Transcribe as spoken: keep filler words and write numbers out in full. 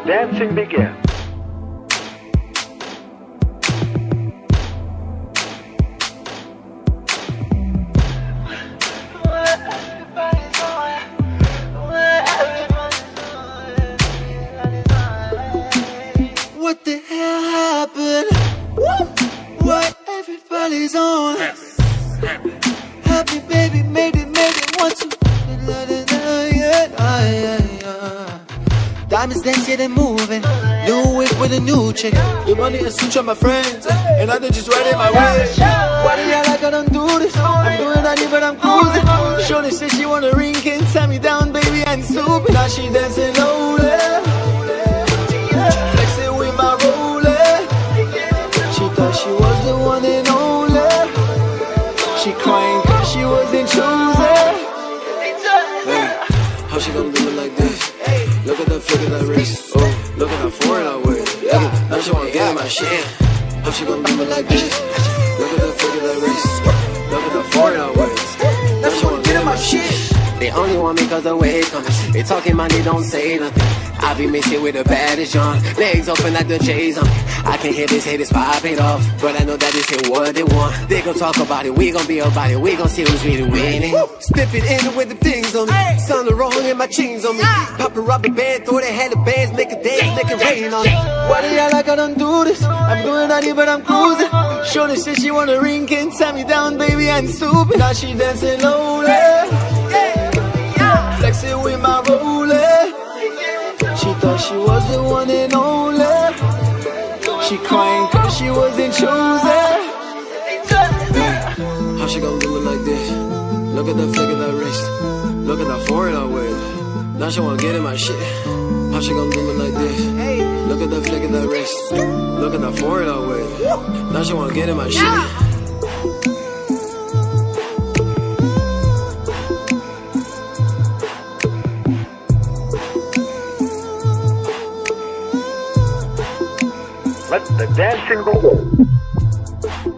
dancing begin. What the hell happened? What everybody's on? Happy baby, made it, made it, one, two, yeah, yeah, yeah. Diamonds dancing and moving, new wig with a new chick. The money and suit on my friends, and I just right in my way. Why do y'all like I don't do this? I'm doing that, but I'm cruising. Shorty said she want a ring, can't tie me down, baby, I'm stupid. Now she dancing lonely. Flexing with my roller. She thought she was the one and only. She crying cause she wasn't chosen. Hey, how she gonna do it like this? Look at the flick of that wrist. Oh, look at the foreign I wear. Yeah, now she wanna get in my shit. How she gonna do it like this? Look at the flick of that wrist. Look at the foreign I wear. Now she wanna get in my shit. They only want me cause the way it comes. They talking money, don't say nothing. I be mixing with the baddest John. Legs open like the J's on me. I can hear this haters pop it off, but I know that this ain't what they want. They gon' talk about it, we gon' be about it. We gon' see who's really winning. Stepping in with the things on me. Sounding wrong and my chains on me. Pop a rubber band, throw the head of bands, make a dance, make it rain on it. Why do y'all like I don't do this? I'm doing that here, but I'm cruising. Shorty said she want a ring, can't tie me down, baby, I'm stupid. Now she dancing lonely. Flexing with my roller. She thought she was the one and only. She crying cause she wasn't chosen. Hey, how she gonna do it like this? Look at the flick of that wrist. Look at that forehead I wear. Now she wanna get in my shit. How she gonna do it like this? Look at the flick of that wrist. Look at that forehead I wear. Now she wanna get in my shit. Let the dancing begin.